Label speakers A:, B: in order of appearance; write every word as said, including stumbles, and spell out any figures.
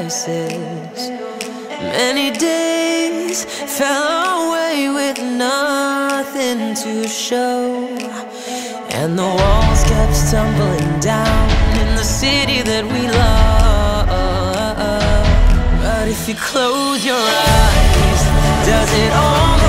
A: crisis. Many days fell away with nothing to show, and the walls kept tumbling down in the city that we love. But if you close your eyes, does it all